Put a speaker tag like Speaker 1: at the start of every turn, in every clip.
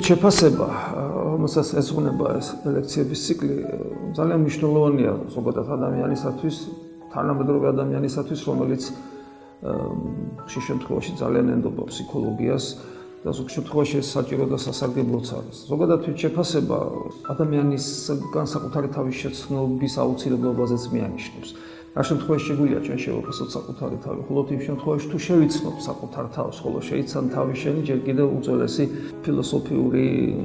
Speaker 1: შეფასება, რომელსაც ეძღვნება ეს ლექციების ციკლი, ძალიან მნიშვნელოვანია ზოგადად ადამიანისათვის, თანამედროვე ადამიანისათვის, რომელიც ხშირ შემთხვევაში ძალიან ენდობა ფსიქოლოგიას და ზოგ შემთხვევაში საჭირო და სასარგებლოც არის. ზოგადად შეფასება ადამიანის განსაკუთარი თავის შეცნობის აუცილებლობაზეც მიანიშნებს. რა შემთხვევაში შეგვიძლია ჩვენ შევაფასოთ საკუთარი თავი, ხოლო იმ შემთხვევაში თუ შევიცნობ საკუთარ თავს, ხოლო შეიცან თავი შენი, ჯერ კიდევ უძველესი ფილოსოფიური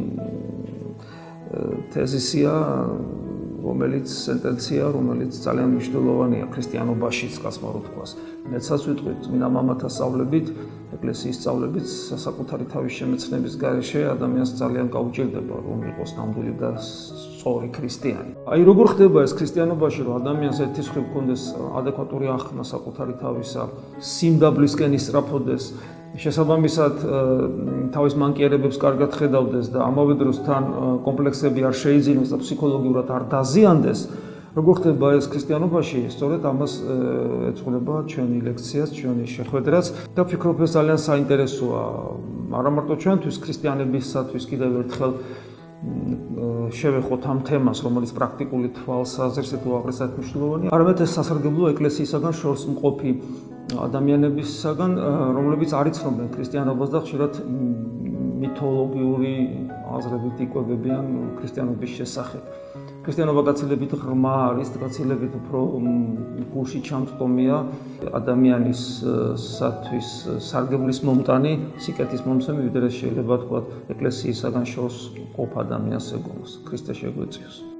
Speaker 1: თეზისია, რომელიც სენტენცია, რომელიც ძალიან მნიშვნელოვანია ქრისტიანობაშიც, გასმა რო თქვას. მეცაც ვიტყვით, წმინდა მამათა სწავლებით, ეკლესიის სწავლებით, საკუთარი თავის შემეცნების გარეშე ადამიანს ძალიან გაუჭირდება, რომ იყოს ნამდვილი და სწორი ქრისტიანი. აი როგორ ხდება ეს ქრისტიანობაში, რომ ადამიანს ერთის მხრივ ჰქონდეს ადეკვატური ახსნა საკუთარი თავისა, სიმდაბლისკენ ისწრაფოდეს, შესაბამისად თავის მანკიერებებს კარგად ხედავდეს და ამავე დროს თან კომპლექსები არ შეიძინოს და ფსიქოლოგიურად არ დაზიანდეს, როგორ ხდება ეს ქრისტიანობაში, სწორედ ამას ეძღვნება ჩვენი ლექციაც, ჩვენი შეხვედრაც და ვფიქრობ, ეს ძალიან საინტერესოა, არა მარტო ჩვენთვის, ქრისტიანებისათვის კიდევ ერთხელ შევეხოთ ამ თემას, რომელიც პრაქტიკული თვალსაზრისით უაღრესად მნიშვნელოვანია. არამედ ეს სასარგებლო ეკლესიისაგან შორს მყოფი ადამიანებისაგან, რომლებიც არ იცნობენ ქრისტიანობას და ხშირად მითოლოგიური აზრებით იკვებებიან ქრისტიანობის შესახებ. ქრისტიანობა გაცილებით ღრმა არის, გაცილებით უფრო გულში ჩამწტომია ადამიანისათვის სარგებლის მომტანი, სიკეთის მომცემი, ვიდრე შეიძლება თქვა ეკლესიისაგან შორს მყოფ ადამიანს ეგონოს. ქრისტე შეგვეციოს.